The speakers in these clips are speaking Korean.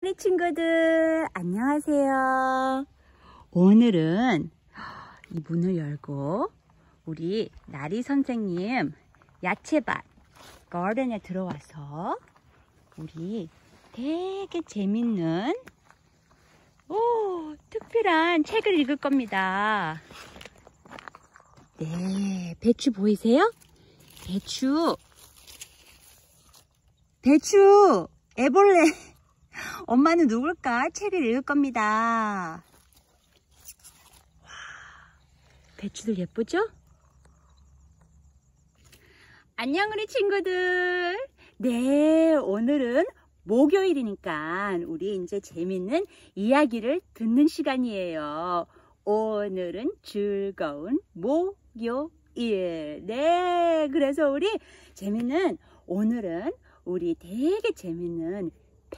우리 친구들 안녕하세요. 오늘은 이 문을 열고 우리 나리 선생님 야채밭 가든에 들어와서 우리 되게 재밌는 특별한 책을 읽을 겁니다. 네, 배추 보이세요? 배추 애벌레. 엄마는 누굴까? 책을 읽을 겁니다. 와, 배추들 예쁘죠? 안녕 우리 친구들. 네, 오늘은 목요일이니까 우리 이제 재밌는 이야기를 듣는 시간이에요. 오늘은 즐거운 목요일. 네, 그래서 우리 오늘은 우리 되게 재밌는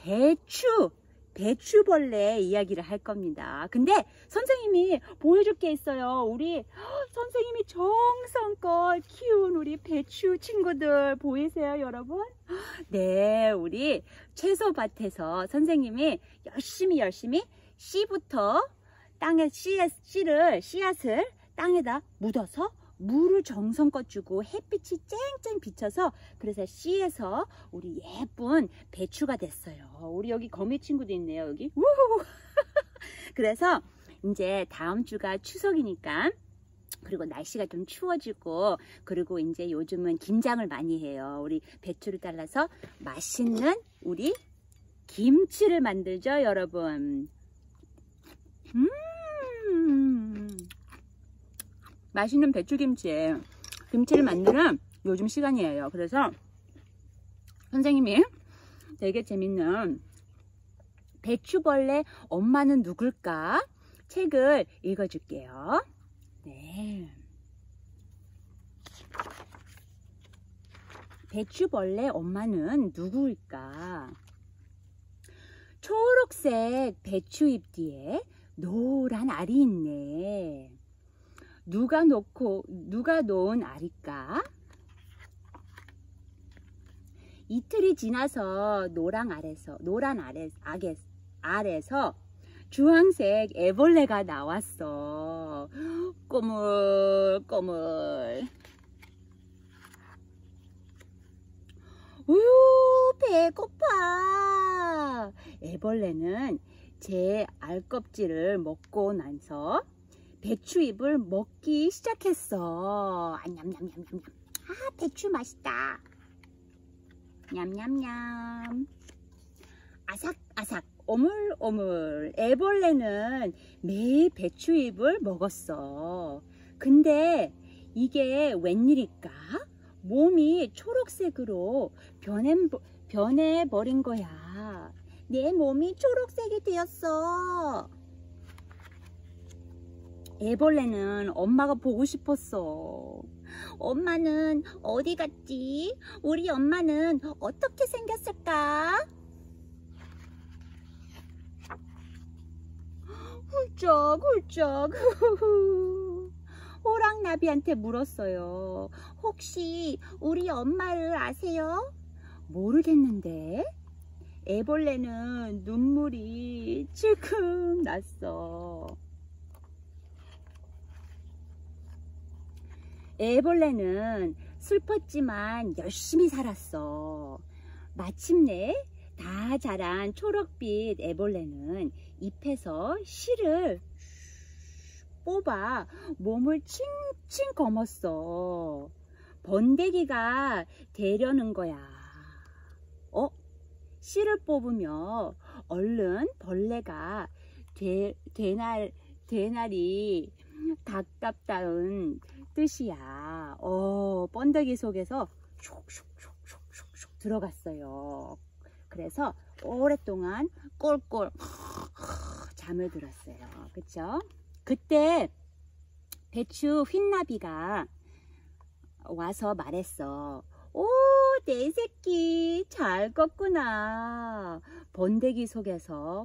배추벌레 이야기를 할 겁니다. 근데 선생님이 보여줄 게 있어요. 우리 선생님이 정성껏 키운 우리 배추 친구들 보이세요, 여러분? 네, 우리 채소밭에서 선생님이 열심히 씨부터 씨앗을 땅에다 묻어서 물을 정성껏 주고 햇빛이 쨍쨍 비쳐서 그래서 씨에서 우리 예쁜 배추가 됐어요. 우리 여기 거미 친구도 있네요. 여기 우후. 그래서 이제 다음 주가 추석이니까, 그리고 날씨가 좀 추워지고, 그리고 이제 요즘은 김장을 많이 해요. 우리 배추를 잘라서 맛있는 우리 김치를 만들죠, 여러분. 맛있는 배추김치를 만드는 요즘 시간이에요. 그래서 선생님이 되게 재밌는 배추벌레 엄마는 누굴까 책을 읽어줄게요. 네. 배추벌레 엄마는 누구일까? 초록색 배추잎 뒤에 노란 알이 있네. 누가 놓은 알일까? 이틀이 지나서 노란 알에서 주황색 애벌레가 나왔어. 꼬물꼬물. 우유, 배고파. 애벌레는 제 알껍질을 먹고 나서 배추잎을 먹기 시작했어. 냠냠냠냠냠. 아, 배추 맛있다. 냠냠냠. 아삭아삭, 오물오물. 애벌레는 매일 배추잎을 먹었어. 근데 이게 웬일일까? 몸이 초록색으로 변해버린 거야. 내 몸이 초록색이 되었어. 애벌레는 엄마가 보고 싶었어. 엄마는 어디 갔지? 우리 엄마는 어떻게 생겼을까? 훌쩍훌쩍. 호랑나비한테 물었어요. 혹시 우리 엄마를 아세요? 모르겠는데. 애벌레는 눈물이 찔끔 났어. 애벌레는 슬펐지만 열심히 살았어. 마침내 다 자란 초록빛 애벌레는 잎에서 씨를 뽑아 몸을 칭칭 검었어. 번데기가 되려는 거야. 씨를 뽑으며 얼른 벌레가 되날이 가깝다는 뜻이야. 번데기 속에서 슉슉슉슉슉 들어갔어요. 그래서 오랫동안 꼴꼴 잠을 들었어요. 그쵸? 그때 배추 휜나비가 와서 말했어. 오, 내 새끼 잘 껐구나. 번데기 속에서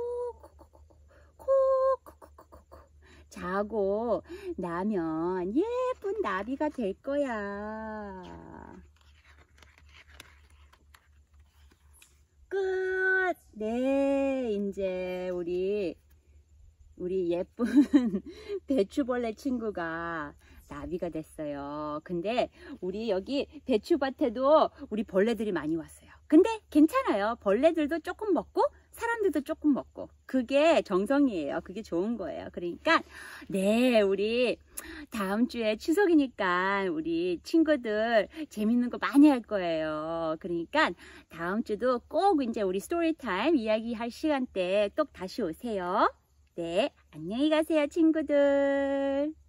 자고 나면 예쁜 나비가 될 거야. 끝. 네, 이제 우리 예쁜 배추벌레 친구가 나비가 됐어요. 근데 우리 여기 배추밭에도 우리 벌레들이 많이 왔어요. 근데 괜찮아요. 벌레들도 조금 먹고 사람들도 조금 먹고, 그게 정성이에요. 그게 좋은 거예요. 그러니까 네, 우리 다음 주에 추석이니까 우리 친구들 재밌는 거 많이 할 거예요. 그러니까 다음 주도 꼭 이제 우리 스토리타임 이야기할 시간대 또 다시 오세요. 네, 안녕히 가세요, 친구들.